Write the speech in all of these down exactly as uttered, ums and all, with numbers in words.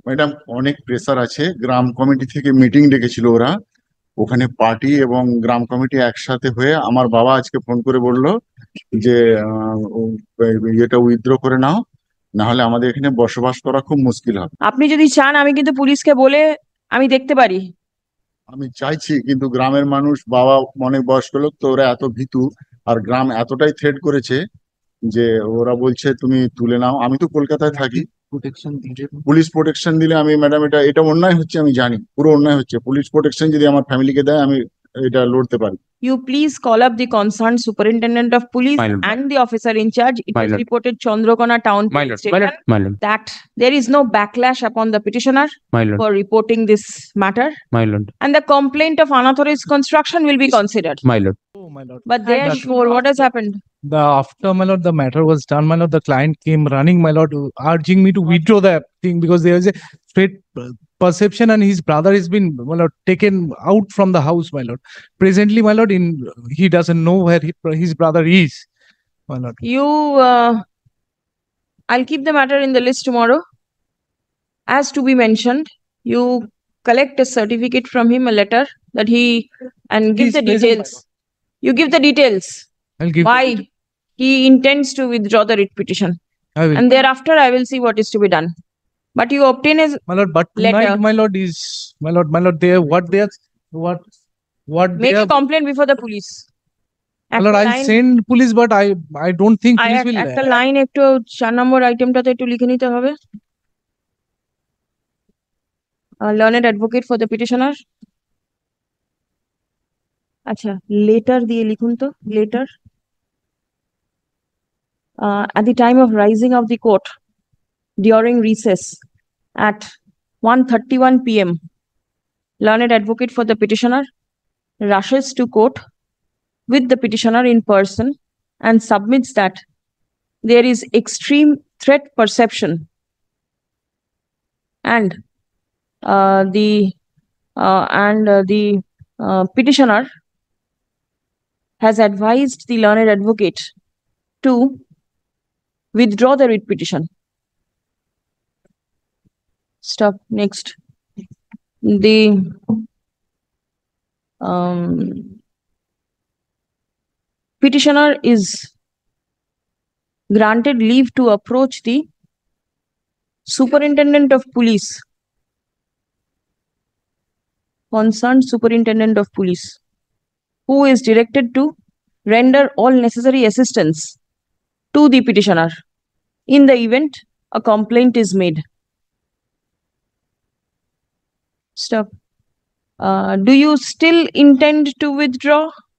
Madam, অনেক pressure আছে। গ্রাম কমিটি থেকে মিটিং ডেকেছিল ওরা, ওখানে পার্টি এবং গ্রাম কমিটি একসাথে হয়ে আমার বাবা আজকে ফোন করে বলল যে আহ, ও- এটা উইথড্র করে নাও, না হলে আমাদের এখানে বসবাস করা খুব মুশকিল হবে। আপনি যদি চান আমি কিন্তু পুলিশকে বলে আমি দেখতে পারি। আমি চাইছি, কিন্তু গ্রামের মানুষ, বাবা অনেক বয়স্ক লোক তো, ওরা এত ভীতু, আর গ্রাম এতটাই থ্রেট করেছে যে ওরা বলছে তুমি তুলে নাও। আমি তো কলকাতায় থাকি, পুলিশ প্রোটেকশন দিলে আমি, ম্যাডাম, এটা এটা অন্যায় হচ্ছে, আমি জানি পুরো অন্যায় হচ্ছে। পুলিশ প্রোটেকশন যদি আমার ফ্যামিলিকে দেয় আমি এটা লড়তে পারি। You please call up the concerned superintendent of police My lord. and the officer in charge. It My is lord. reported Chandrakona town My police lord, my lord, station my lord, that there is no backlash upon the petitioner my lord, for reporting this matter, my lord, and the complaint of unauthorized construction will be considered. my lord. Oh, my lord. But therefore, what has happened? The after, my lord, the matter was done, my lord. The client came running, my lord, urging me to withdraw the thing because there is a straight uh, perception, and his brother has been, my lord, taken out from the house, my lord. Presently, my lord, in he doesn't know where he, his brother is, my lord. You, uh, I'll keep the matter in the list tomorrow. As to be mentioned, you collect a certificate from him, a letter that he, and give He's the present, my details. You give the details I'll give. why he intends to withdraw the writ petition, I will, and thereafter I will see what is to be done. But you obtain his my lord. But tonight, letter. my lord, is my lord, my lord. They what they are, what what they Make a are. complaint before the police. My lord, একটা I'll line- send police, but I I don't think I- police will. একটা লাইন একটু চার নম্বর আইটেমটাতে একটু লিখে নিতে হবে। Learned advocate for the petitioner. আচ্ছা, লেটার দিয়ে লিখুন তো, letter. Uh, at the time of rising of the court during recess at one thirty-one p m, learned advocate for the petitioner rushes to court with the petitioner in person and submits that there is extreme threat perception, and uh, the uh, and uh, the uh, petitioner has advised the learned advocate to withdraw the writ petition. Stop. Next. The um, petitioner is granted leave to approach the superintendent of police, concerned superintendent of police, who is directed to render all necessary assistance to the petitioner in the event a complaint is made. Stop. Uh, do you still intend to withdraw?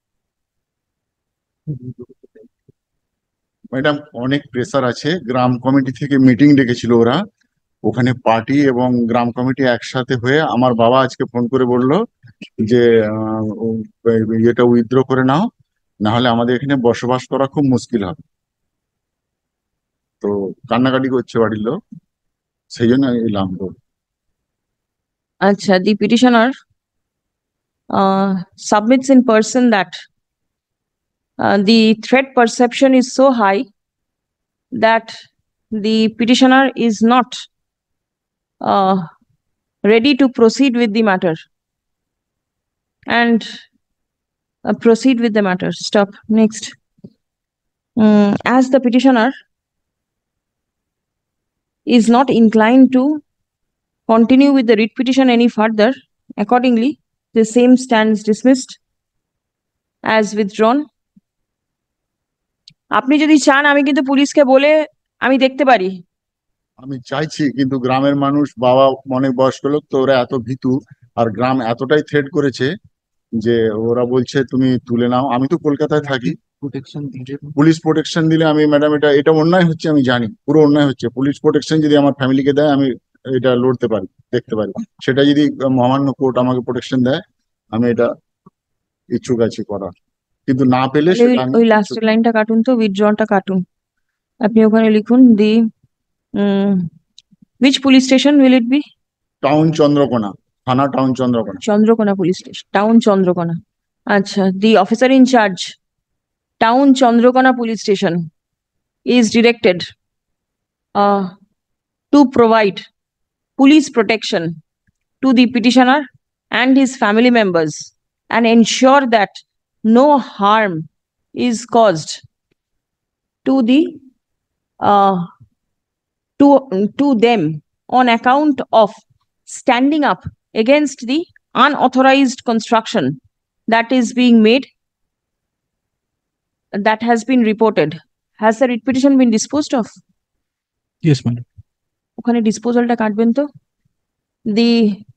Madam, অনেক pressure আছে। গ্রাম committee থেকে meeting ডেকেছিল ওরা, ওখানে party এবং গ্রাম committee একসাথে হয়ে আমার বাবা আজকে ফোন করে বলল যে আহ, ও- এটা উইথড্র করে নাও, না হলে আমাদের এখানে বসবাস করা খুব মুশকিল হবে। তো কান্নাকাটি করছে বাড়ির লোক, সেই জন্য আমি এলাম। তো Acha, the petitioner uh, submits in person that uh, the threat perception is so high that the petitioner is not uh, ready to proceed with the matter and uh, proceed with the matter. Stop. Next. Mm, as the petitioner is not inclined to continue with the writ petition any further, accordingly, the same stands dismissed as withdrawn. আপনি যদি চান আমি কিন্তু পুলিশকে বলে আমি দেখতে পারি। আমি চাইছি, কিন্তু গ্রামের মানুষ, বাবা অনেক বয়স্ক লোক তো, ওরা এত ভীতু, আর গ্রাম এতটাই থ্রেট করেছে যে ওরা বলছে তুমি তুলে নাও। আমি তো কলকাতায় থাকি, পুলিশ প্রোটেকশন দিলে আমি, ম্যাডাম, এটা এটা অন্যায় হচ্ছে, আমি জানি পুরো অন্যায় হচ্ছে। পুলিশ প্রোটেকশন যদি আমার ফ্যামিলিকে দেয় আমি এটা লড়তে পারি, দেখতে পারি। সেটা যদি মহামান্য কোর্ট আমাকে প্রোটেকশন দেয়, আমি এটা ইচ্ছুক আছি করার, কিন্তু না পেলে তাহলে সেটা ওই- আমি ওই লাস্ট লাইনটা কাটুন তো, উইথড্রটা কাটুন। আপনি ওখানে লিখুন the which police station will it be? Town Chandrakona, থানা town Chandrakona. Chandrakona police station, town Chandrakona. Acha, the officer in charge, town Chandrakona police station, is directed uh, to provide police protection to the petitioner and his family members and ensure that no harm is caused to the uh, to to them on account of standing up against the unauthorized construction that is being made, that has been reported. Has the writ petition been disposed of? Yes, my lord. ওখানে ডিসপোজালটা কাটবেন তো দি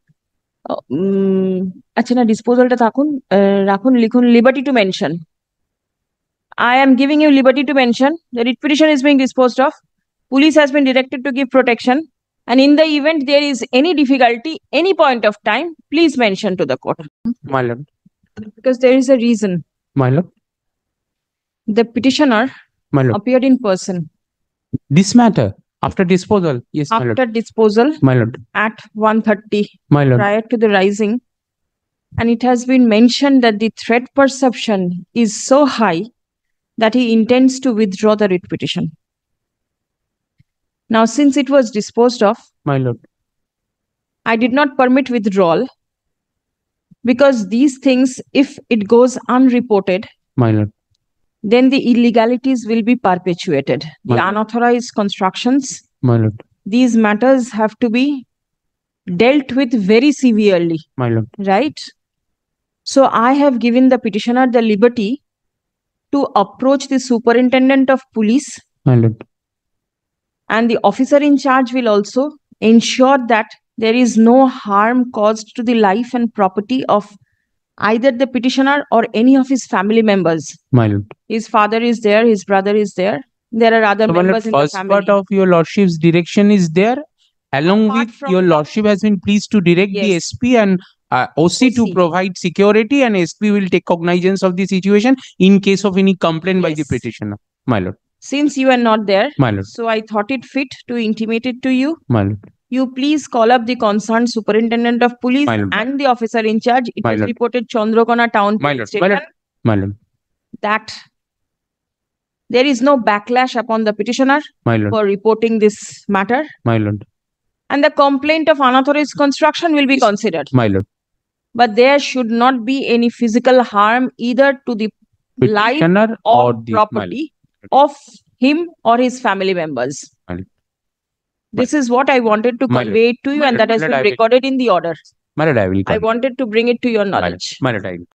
আচ্ছা না ডিসপোজালটা থাকুন ah, রাখুন লিখুন liberty to mention I am giving you liberty to mention the writ petition is being disposed of. Police has been directed to give protection, and in the event there is any difficulty, any point of time, please mention to the court My lord, because there is a reason. my lord, The petitioner my lord. appeared in person This matter after disposal, yes, my lord, after disposal my lord, at one thirty my lord, prior to the rising, and it has been mentioned that the threat perception is so high that he intends to withdraw the writ petition. Now, since it was disposed of, my lord, I did not permit withdrawal because these things, if it goes unreported, my lord, then the illegalities will be perpetuated. The My- unauthorized constructions, my lord, these matters have to be dealt with very severely, my lord, right? So I have given the petitioner the liberty to approach the superintendent of police, my lord, and the officer in charge will also ensure that there is no harm caused to the life and property of either the petitioner or any of his family members. my lord. His father is there, his brother is there. There are other So, my lord, members in the first part family. of your lordship's direction is there. Along Apart with from your that- lordship has been pleased to direct the Yes. S P and uh, O C to O C. provide security, and S P will take cognizance of the situation in case of any complaint by the Yes. petitioner. My lord, Since you are not there, my lord, so I thought it fit to intimate it to you. my lord, You please call up the concerned superintendent of police My lord. and the officer in charge. It My was lord. reported Chandrakona town My police lord, my lord. station my lord, that there is no backlash upon the petitioner my lord, for reporting this matter, my lord, and the complaint of unauthorized construction will be considered. my lord. But there should not be any physical harm either to the life Petitioner or or the my lord. property of him or his family members. My lord. This is what I wanted to My lord. convey it to you, My and lord, that has my lord, been I will- recorded in the order. My lord, I will I come. wanted to bring it to your My lord, knowledge. my lord, I will.